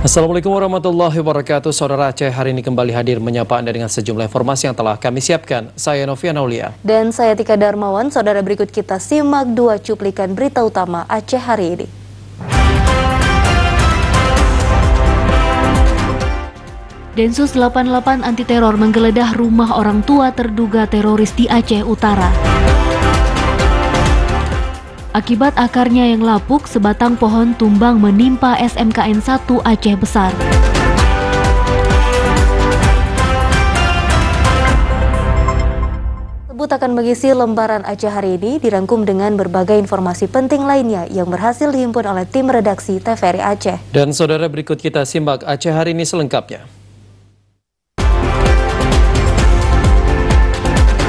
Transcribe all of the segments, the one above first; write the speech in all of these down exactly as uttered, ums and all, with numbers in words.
Assalamualaikum warahmatullahi wabarakatuh. Saudara Aceh hari ini kembali hadir menyapa Anda dengan sejumlah informasi yang telah kami siapkan. Saya Novian Aulia. Dan saya Tika Darmawan. Saudara, berikut kita simak dua cuplikan berita utama Aceh hari ini. Densus delapan puluh delapan anti teror menggeledah rumah orang tua terduga teroris di Aceh Utara. Akibat akarnya yang lapuk, sebatang pohon tumbang menimpa S M K N satu Aceh Besar. Tersebut akan mengisi lembaran Aceh hari ini, dirangkum dengan berbagai informasi penting lainnya yang berhasil dihimpun oleh tim redaksi T V R I Aceh. Dan saudara, berikut kita simak Aceh hari ini selengkapnya.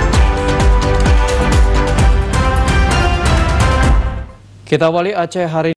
Kita awali Aceh hari